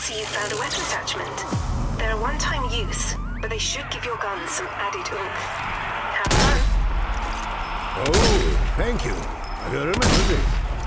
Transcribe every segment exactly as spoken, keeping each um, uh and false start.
see you found a weapon attachment. They're a one-time use, but they should give your guns some added oomph. Have fun. Oh, thank you. I will remember this.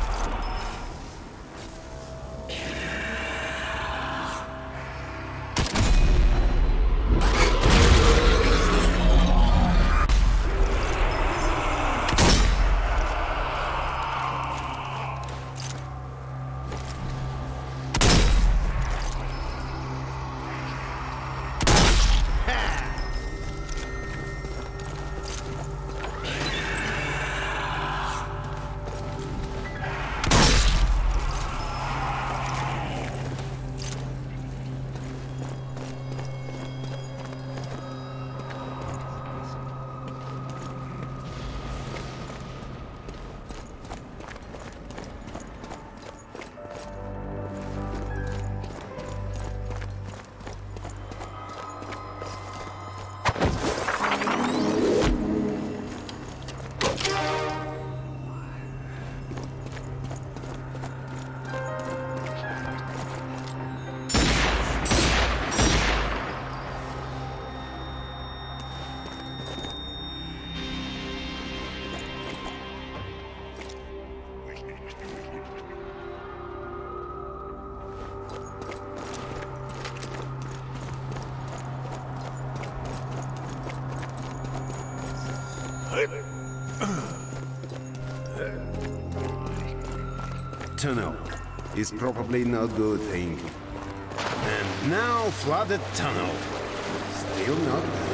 Tunnel is probably not good thing. And now flooded tunnel. Still not bad.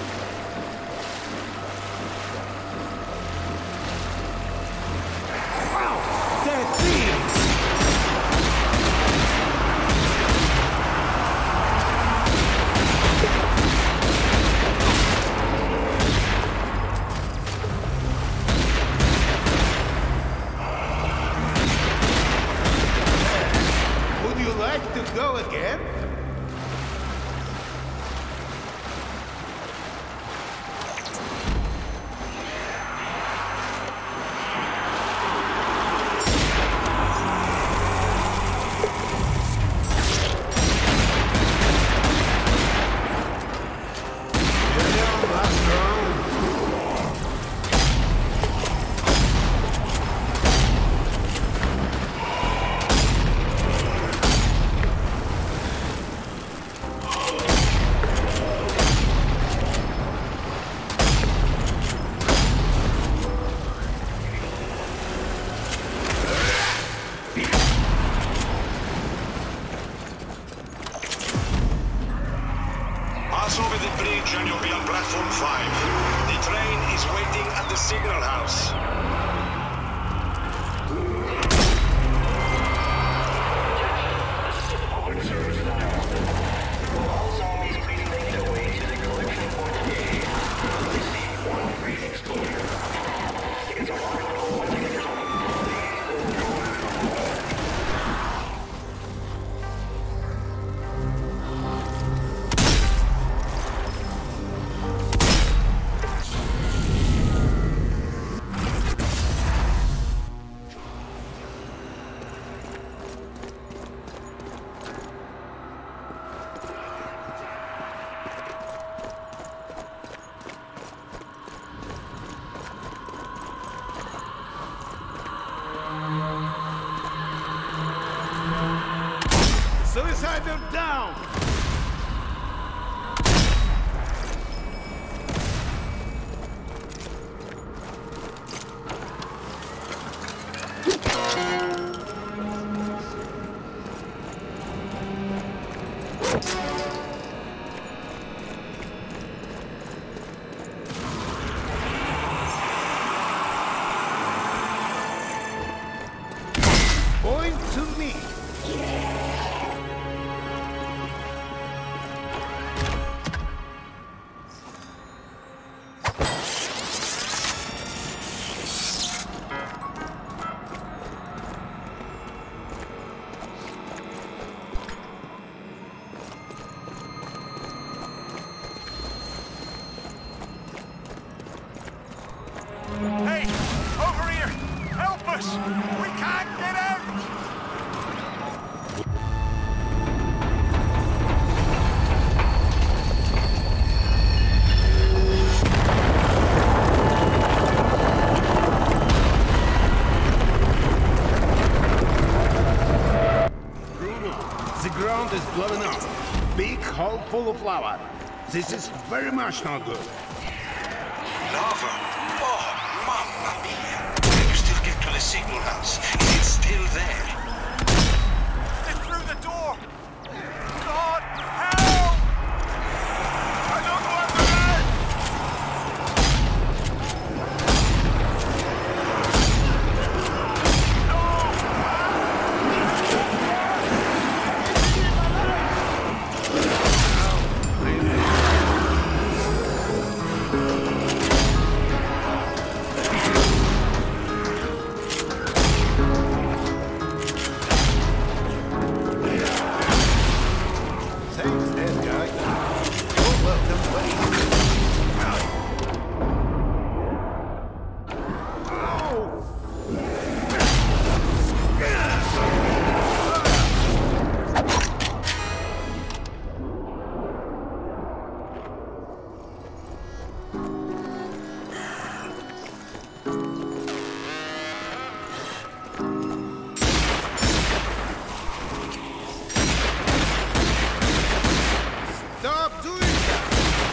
Wow! That thing! To go again? Pass over the bridge and you'll be on platform five. The train is waiting at the signal house. All zombies please make their way to the collection point A. Receive one free exposure. Tickets are locked. One ticket is only. Suicidal down! Point to me! Hey! Over here! Help us! We can't get out! full of lava. This is very much not good. Lava? Oh, mamma mia! Can you still get to the signal house? Is it still there? They're through the door! God, help! I don't know what to Thanks, dead guy. You're welcome, buddy. Stop doing that!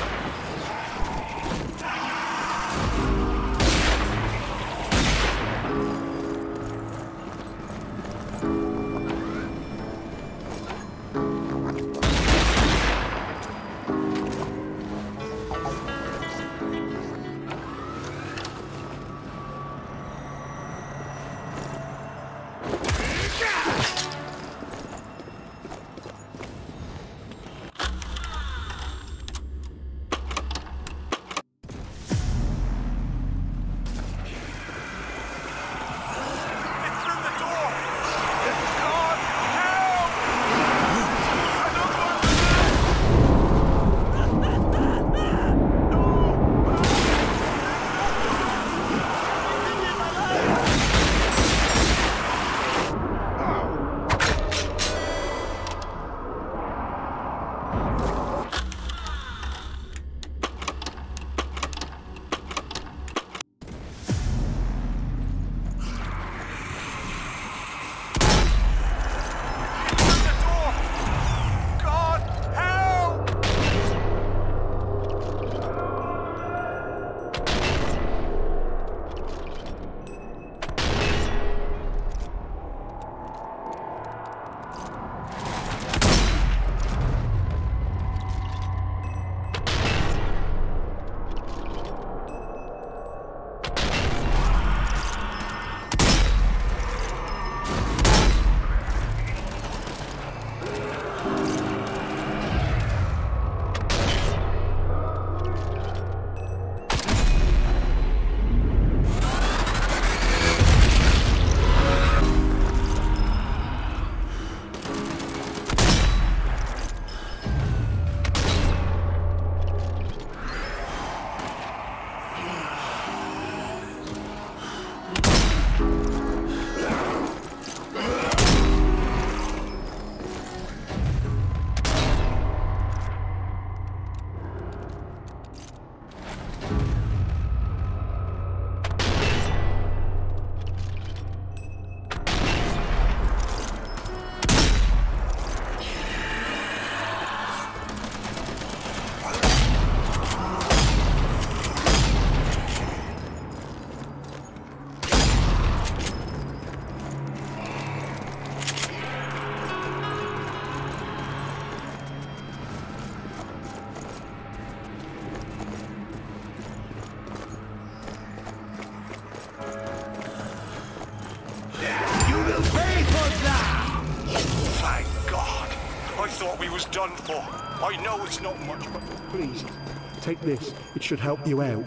thought we was done for. I know it's not much, but... Please, take this. It should help you out.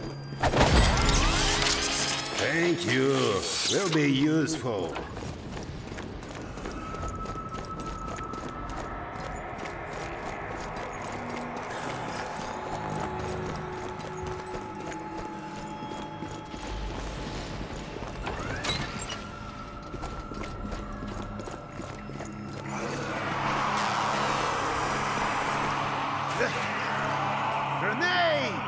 Thank you. Will be useful. Grenade!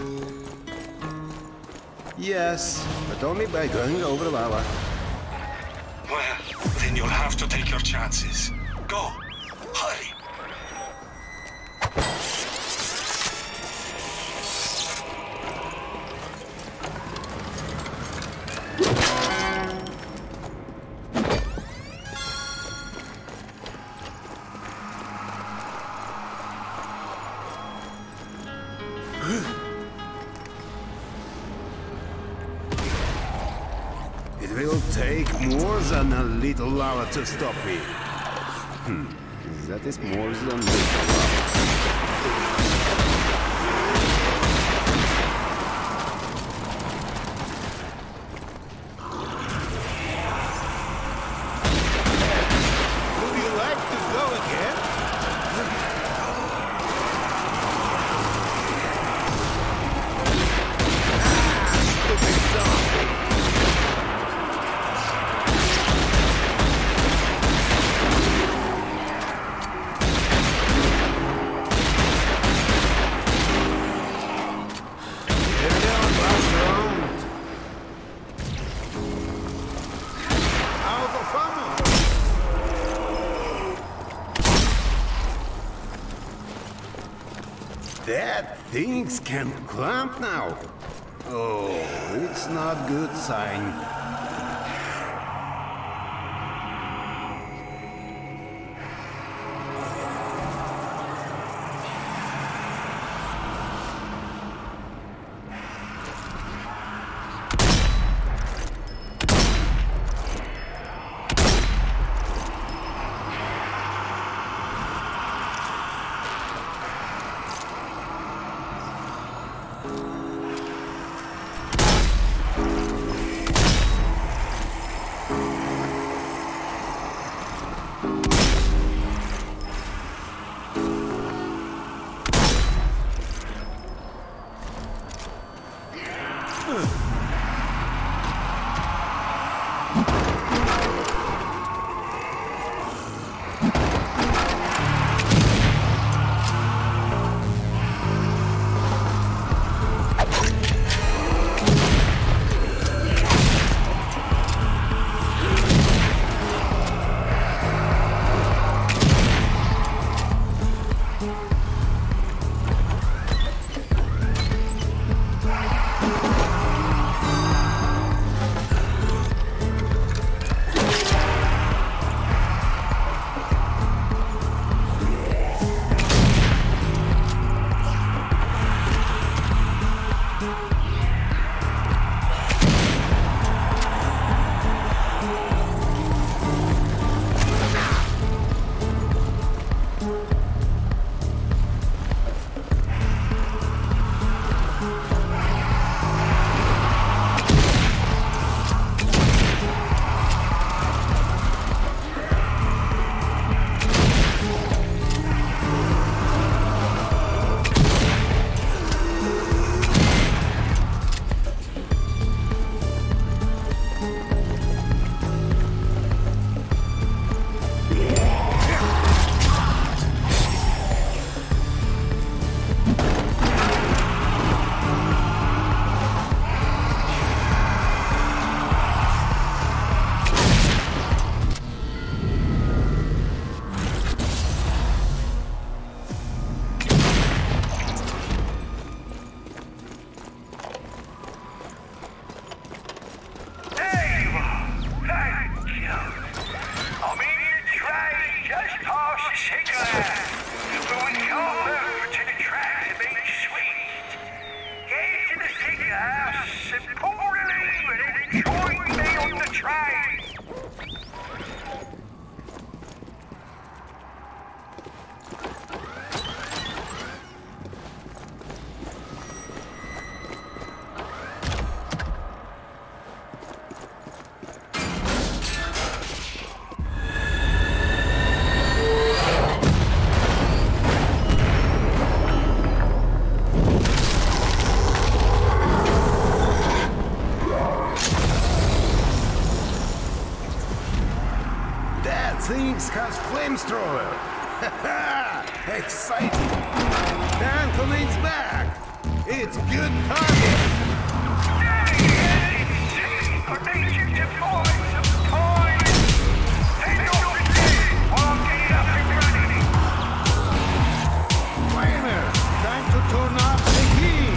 Yes, but only by going over lava. Well, then you'll have to take your chances. Go. Hurry. It will take more than a little lava to stop me. Hmm, that is more than little lava. Would you like to go again? Stupid zombie! That things can clamp now. Oh, it's not good sign. Things has flamethrower. Exciting! Anthony's back. It's good target! Kramer, time to turn up the heat!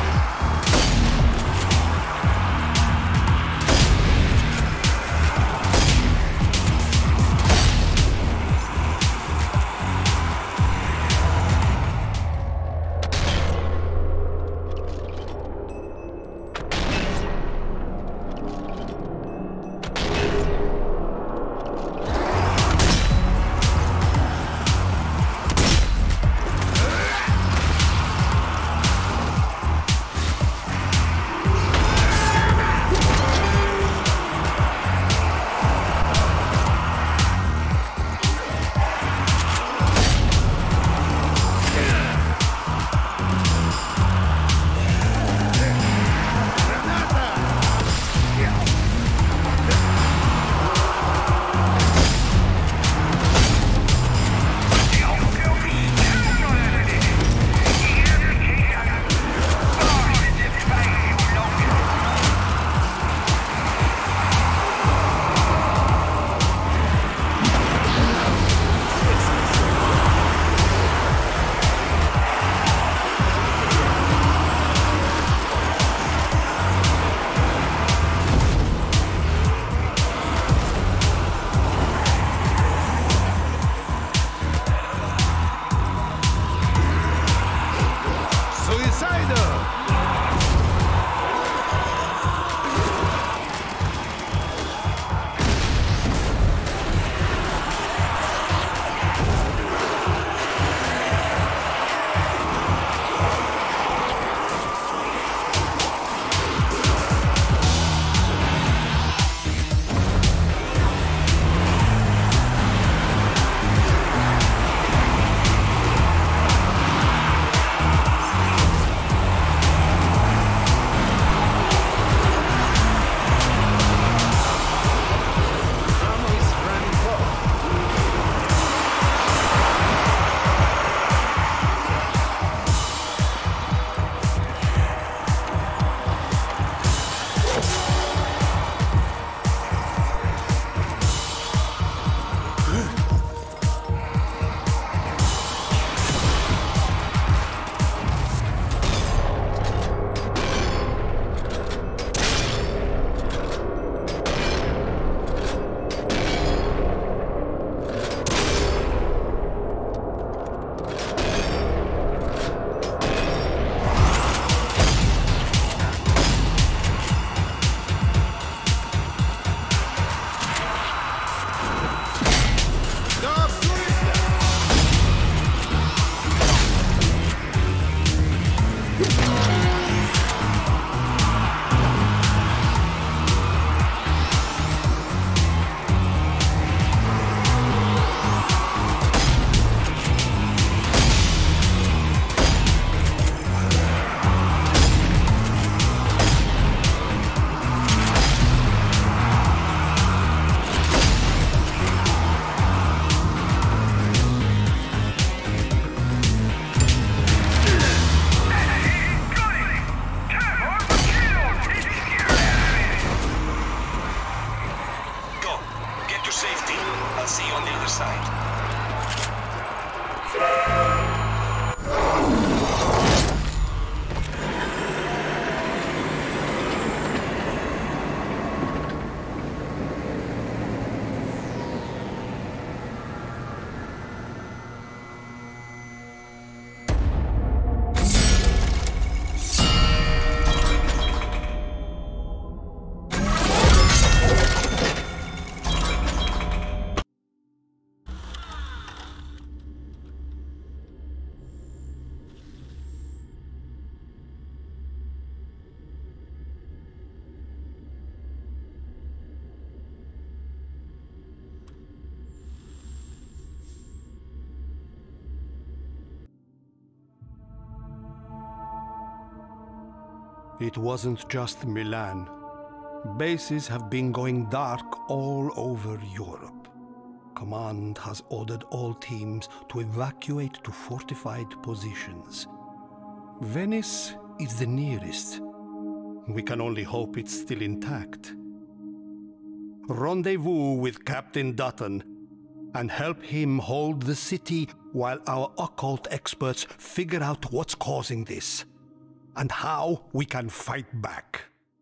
It wasn't just Milan. Bases have been going dark all over Europe. Command has ordered all teams to evacuate to fortified positions. Venice is the nearest. We can only hope it's still intact. Rendezvous with Captain Dutton and help him hold the city while our occult experts figure out what's causing this and how we can fight back.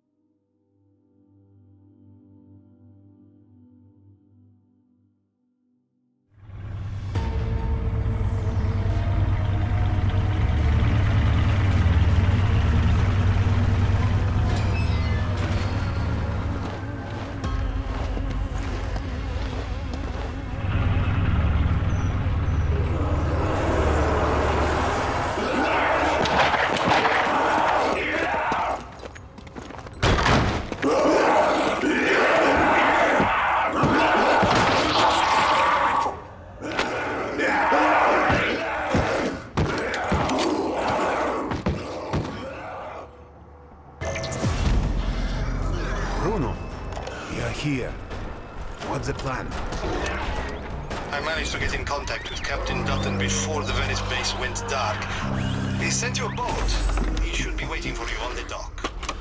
Bruno, you're here. What's the plan? I managed to get in contact with Captain Dutton before the Venice base went dark. He sent you a boat. He should be waiting for you on the dock.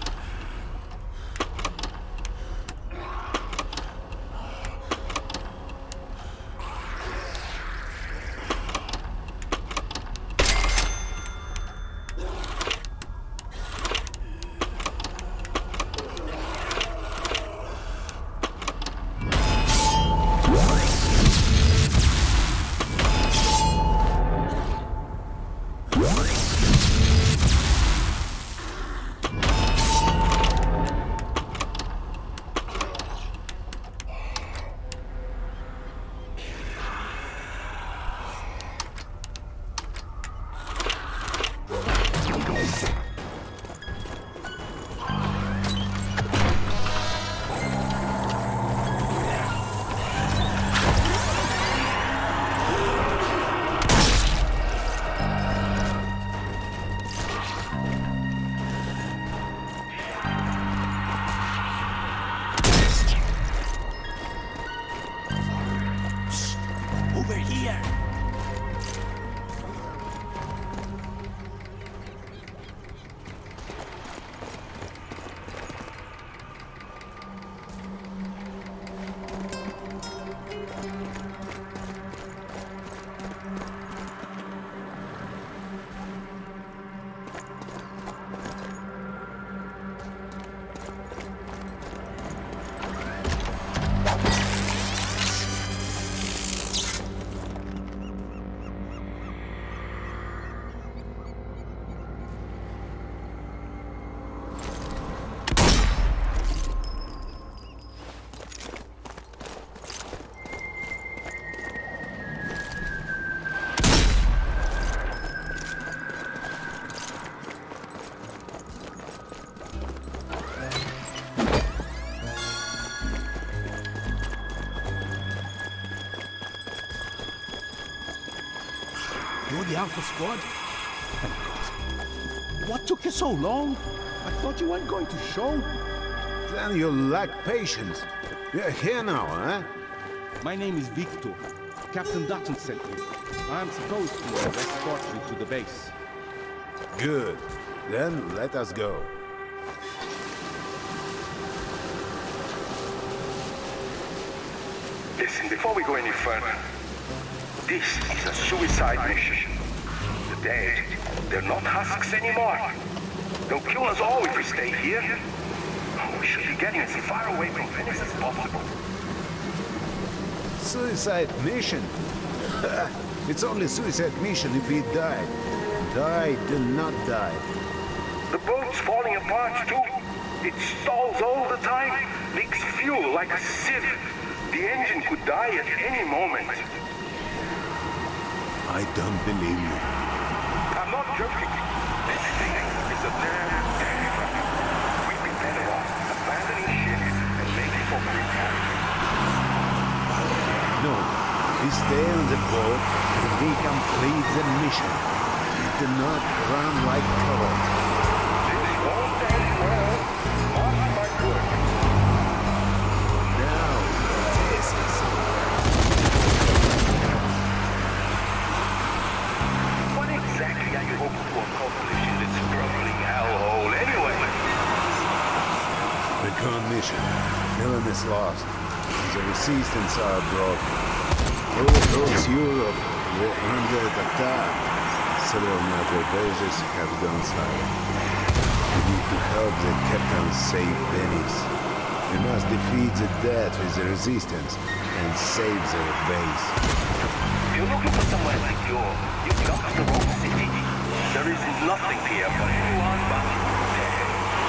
You're the Alpha Squad? Thank God. What took you so long? I thought you weren't going to show. Then you lack patience. You're here now, huh? My name is Victor. Captain Dutton sent me. I'm supposed to escort you to the base. Good. Then let us go. Listen, before we go any further, this is a suicide mission. The dead, they're not husks anymore. They'll kill us all if we stay here. We should be getting as far away from Venice as possible. Suicide mission? It's only suicide mission if we die. Die, do not die. The boat's falling apart too. It stalls all the time, leaks fuel like a sieve. The engine could die at any moment. I don't believe you. I'm not joking. This thing is a damn terrible. We'd be better off abandoning ship and making for Britain. No, we stay on the boat and we complete the mission. We do not run like cowards. This won't end well. Mark my words. Now, this is... What exactly are you hoping to accomplish in this struggling hell? recon mission. No one is lost. The resistance are broken. All across Europe were under attack. Several NATO bases have gone silent. We need to help the captain save Venice. We must defeat the dead with the resistance and save their base. If you're looking for somewhere secure, you've come to the wrong city. There is nothing here for anyone but death.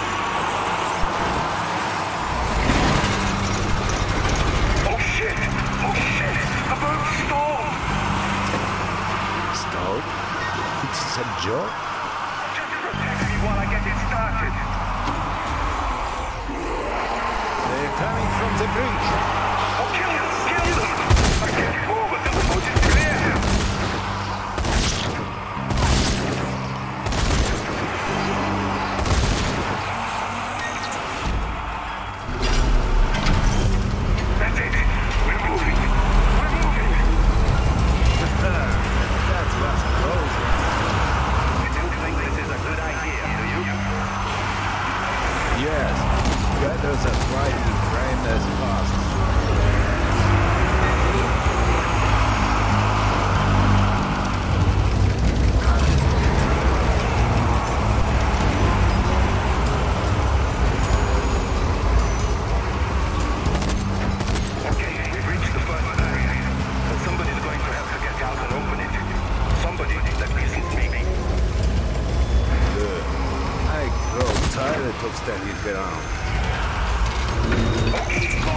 Oh shit! Oh shit! The boat stalled! Stalled? It's a joke? Just protect me while I get it started. They're coming from the bridge. Oh, kill them! Kill them! I can't forward till the boat is clear! That's it! We're moving! We're moving! That was close. You don't think this is a good idea, do you? Yes. Gators are fighting crime as fast. Okay, we've reached the first barrier. But somebody's going to have to get out and open it. Somebody that isn't me. Good. I grow tired of standing around. Okay, go!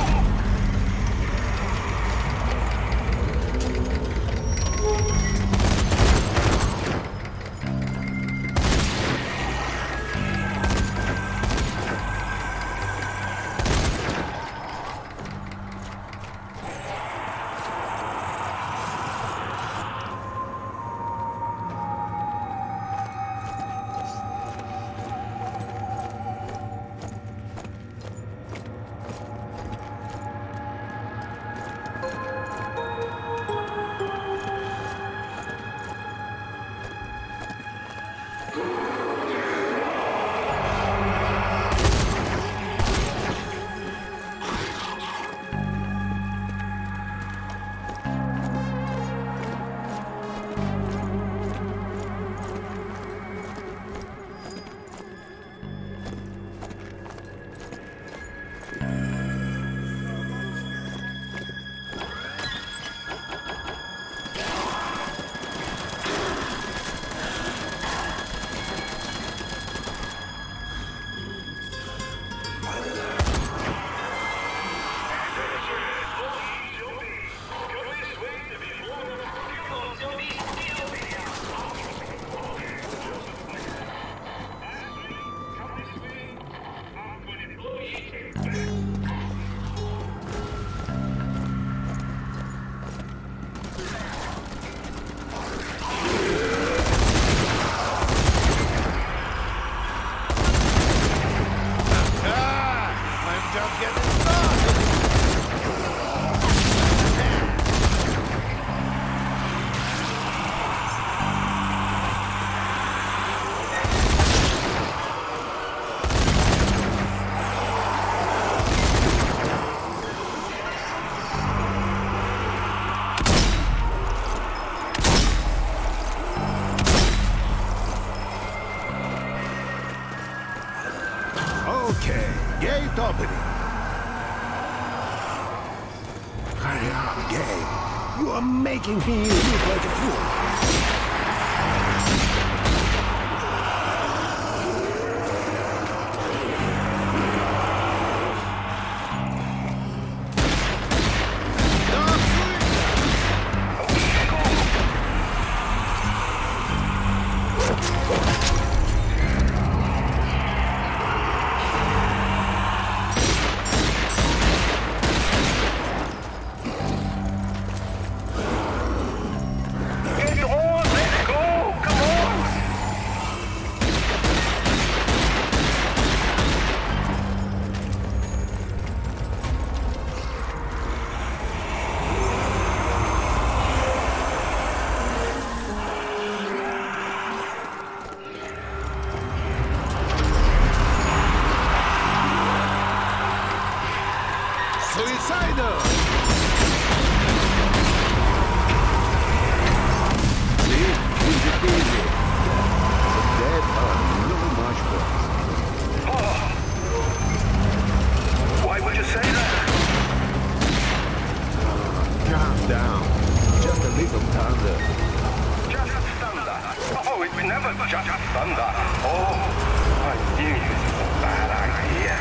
Okay, gate opening. Hurry up, Gabe. You are making me look like a fool. Get on just thunder. Oh, I knew this was a bad idea.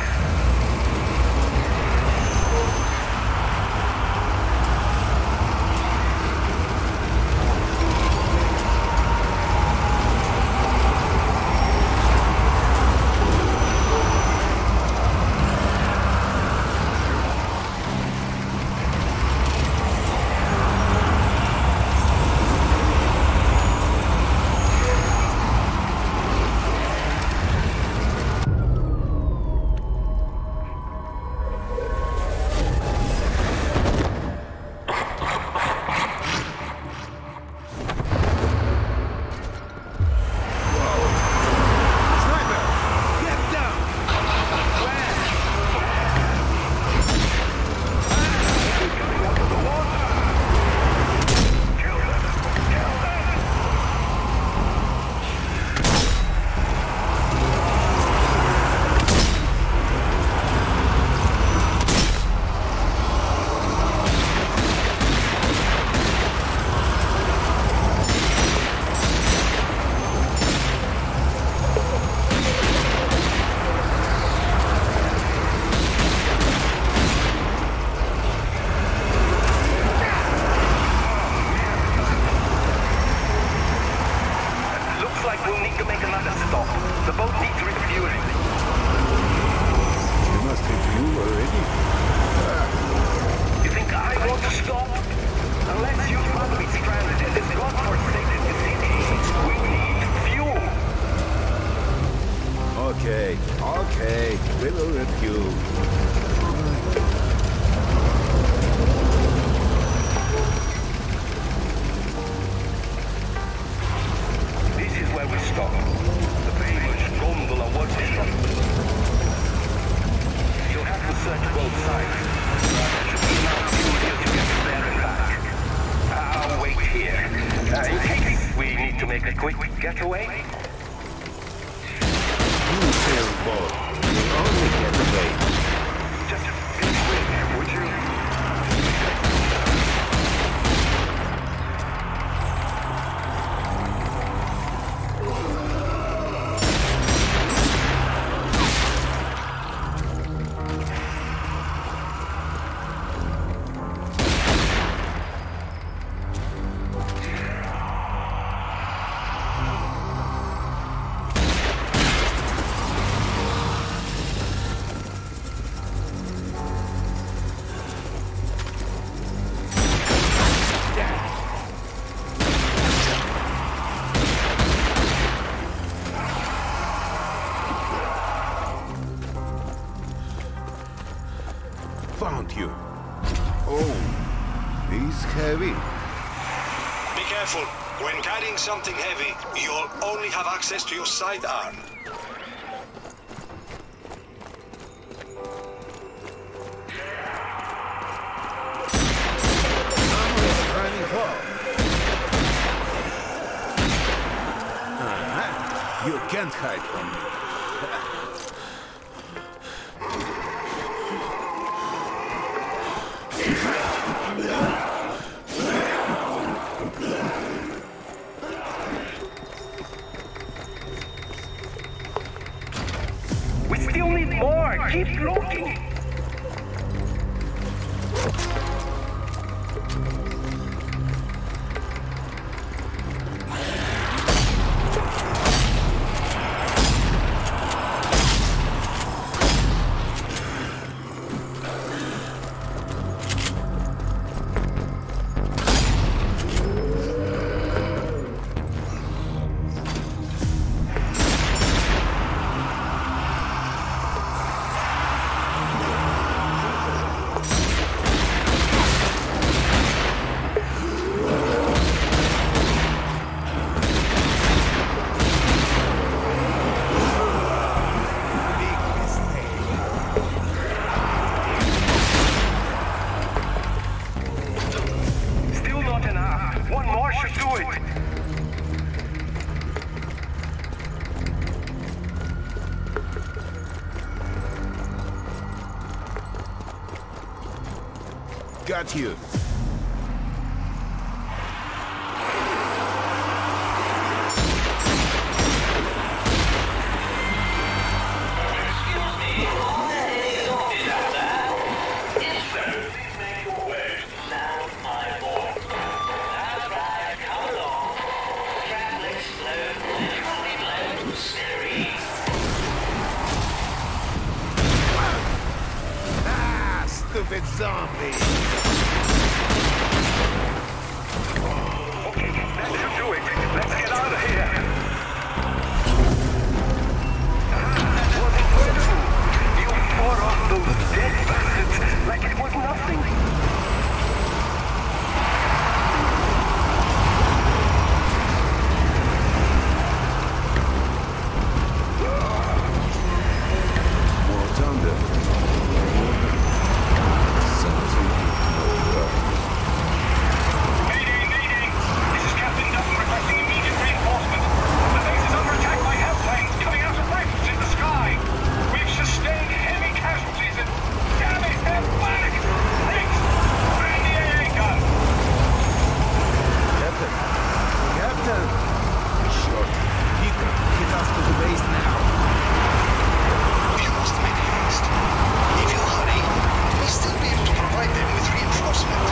Okay, okay, we will refuel. This is where we stop. The famous gondola was disrupted. You'll have to search both sides. There should be enough fuel here to get there and back. I'll wait here. Uh, in case we need to make a quick getaway. You sailboat. You'll only get away. Just be quick, would you? Found you. Oh, he's heavy. Be careful. When carrying something heavy, you'll only have access to your sidearm. Running home. Uh-huh. You can't hide from me. We still need more. Keep looking. Got you. Ah, stupid zombie! Okay, that should do it. Let's get out of here. Ah, what incredible! You fought off those dead bastards like it was nothing. More thunder. Something over. Mayday, mayday! This is Captain Dutton requesting immediate reinforcement. The base is under attack by hell planes coming out of rifts in the sky. We've sustained heavy casualties and... Damn it, they're back! Riggs, man the A A gun! Captain! Captain! Short. Peter, get us to the base now. You must make haste. If you hurry, we'll still be able to provide them with reinforcement.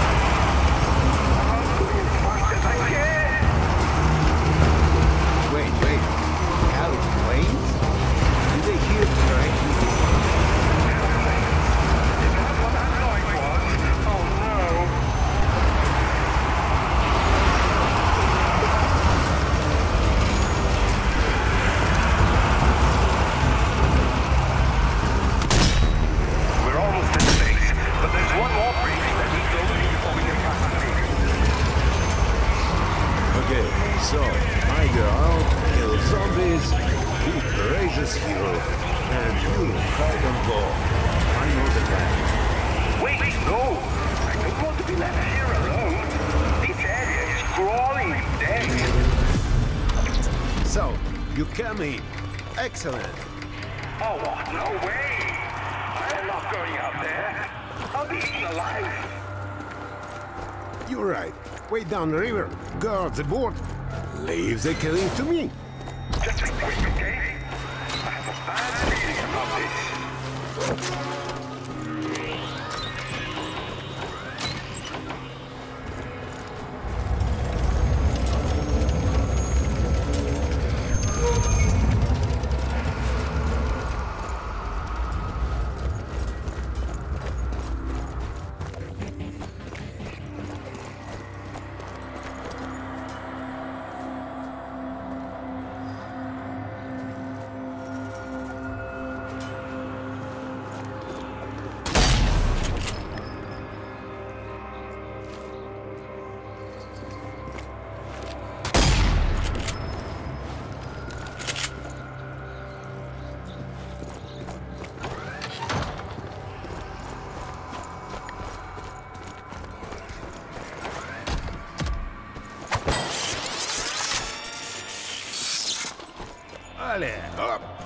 Wait, wait. Hell planes? Did they hear correctly? What that noise was? Oh no. We're almost at the base, but there's one more breach that needs opening before we get past the gate. Okay, so, Tiger out, kill zombies, be courageous hero, and you, fight on ball. I know the plan. Wait, no! I don't want to be left here alone. This area is crawling with dead. So, you come in. Excellent. Oh, no way! I'm not going out there. I'll be eaten alive. You're right. Way down the river. Guards aboard. Leave the killing to me. Just be quick, okay? I have a bad feeling about this. Allez, hop.